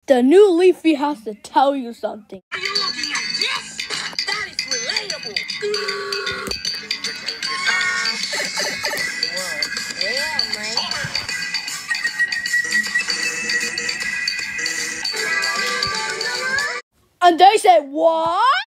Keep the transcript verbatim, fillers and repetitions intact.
The new Leafy has to tell you something. Are you looking at this? That is relatable. Whoa. Yeah, man. And they said, what?